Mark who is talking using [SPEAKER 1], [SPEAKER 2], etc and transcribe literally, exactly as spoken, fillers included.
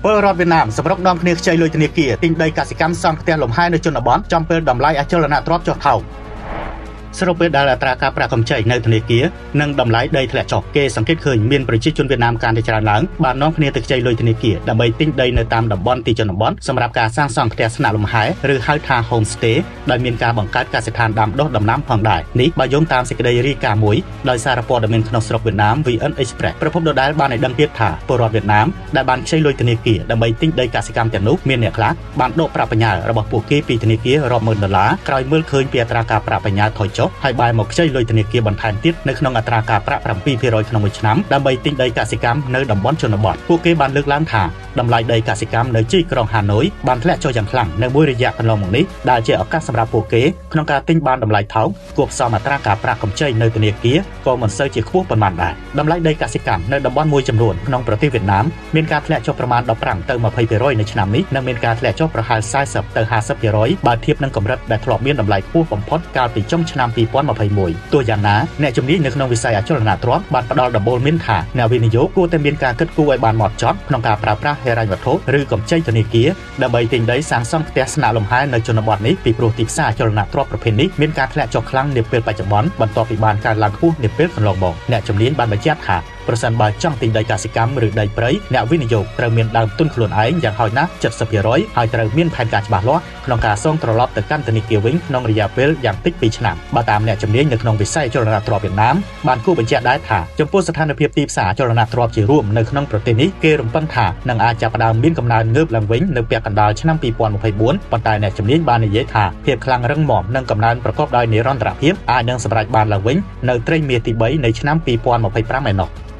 [SPEAKER 1] ពលរដ្ឋវៀតណាមសម្រុកនាំគ្នាខ្ចីលុយធនាគារទិញដីកសិកម្មសង់ផ្ទះលំហែនៅជនបទចំពេលតម្លៃអចលនទ្រព្យចុះថោកសរុបពេលដែលអត្រាការប្រាក់កម្ចីនៅធនាគារនិងតម្លៃដីធ្លាក់ចុះគេសង្កេតឃើញមានប្រជាជនវៀតណាមកាន់តែច្រើនឡើងបាននាំគ្នាទៅខ្ចីលុយធនាគារដើម្បីទិញដីនៅតាមតំបន់ទីជនបទសម្រាប់ការសាងសង់ផ្ទះស្នាក់លំហែឬហៅថា homestay ដែលមានការបង្កើតកសិដ្ឋានដាំដុះដំណាំផងដែរនេះបើយោងតាមសេចក្តីរាយការណ៍មួយដោយសារព័ត៌មានក្នុងស្រុកវៀតណាម V N Express ប្រភពដដែលបានឲ្យដឹងទៀតថាពលរដ្ឋវៀតណាមដែលបានខ្ចីលុយធនាគារដើម្បីទិញដីកសិកម្មទាំងនោះមានអ្នកខ្លះបានដកប្រាក់បញ្ញើរបស់ពួកគេពីធនាគាររាប់ម៉ឺនដុល្លារក្រោយមើលឃើញពីអត្រាការប្រាក់បញ្ញើថយចុះហើយបែរមកខ្ចីលុយធនាគារបន្ថែមទៀតនៅក្នុងអត្រាការប្រាក់ seven percent ក្នុងមួយឆ្នាំដើម្បីទិញដីកសិកម្មនៅតំបន់ជនបទពួកគេបានលើកឡើងថាតម្លៃដីកសិកម្មនៅទីក្រុងហាណូយបានធ្លាក់ចុះយ៉ាងខ្លាំងនៅមួយរយៈកន្លងមកនេះដែលជាឱកាសសម្រាប់ពួកគេក្នុងការទិញបានតម្លៃថោកគួបផ្សំអត្រាការប្រាក់កម្ចីនៅធនាគារក៏មិនសូវជាខ្ពស់ប៉ុន្មានដែរតម្លៃដីកសិកម្មនៅតំបន់មួយចំនួនក្នុងប្រទេសវៀតណាមមានការធ្លាក់ចុះប្រមាណ15ទៅ20%នៅឆ្នាំនេះនិងមានការធ្លាក់ចុះប្រហែល40ទៅ50%បើធៀបនឹងកម្រិតដែលធ្លាប់មានតម្លៃខ្ពស់បំផុតកាលពីចុងឆ្នាំtwo thousand twenty-oneទោះយ៉ាងណាអ្នកជំនាញនៅក្នុងវិស័យអចលនទ្រព្យបានផ្ដល់ដំបូន្មានថាអ្នកវិនិយោគគួរតែមានការគិតគូរឲ្យបានហ្មត់ចត់ក្នុងការប្រើប្រាស់ហិរញ្ញវត្ថុឬកម្ចីធនាគារដើម្បីទិញដីសាងសង់ផ្ទះស្នាក់លំហែនៅជនបទនេះពីព្រោះទីផ្សារអចលនទ្រព្យប្រភេទនេះមានការធ្លាក់ចុះខ្លាំងនាពេលបច្ចុប្បន្នបន្ទាប់ពីបានកើនឡើងខ្ពស់នាពេលកន្លងមកអ្នកជំនាញបានបញ្ជាក់ថាប្រសិនបើចង់ទិញដីកសិកម្មឬដីព្រៃអ្នកវិនិយោគត្រូវមានដើមទុនខ្លួនឯងយ៉ាងហោចណាស់seventy percentហើយត្រូវមានផែនការច្បាស់លាស់ក្នុងការសងត្រឡប់ទៅកាន់ធនាគារវិញក្នុងរយៈពេលយ៉ាងតិចtwoឆ្នាំបើតាមអ្នកជំនាញនៅក្នុងវិស័យអចលនទ្រព្យវៀតណាមបានគូបញ្ជាក់ដែរថាចំពោះស្ថានភាពទីផ្សារអចលនទ្រព្យជារួមនៅក្នុងប្រទេសនេះគេរំពឹងថានឹងអាចចាប់ផ្ដើមមានកំណើនងើបឡើងវិញនៅពាក់កណ្ដាលឆ្នាំtwo thousand twenty-fourប៉ុន្តែអ្នកជំនាញបាននិយាយថាភាពខ្លាំងរឹងមាំនិងកំណើនប្រកបដោយនិរន្តរភាពអាចនឹងសម្រេចបានឡើងវិញនៅត្រីមាសទីthreeនៃឆ្នាំtwo thousand twenty-fiveឯណោះ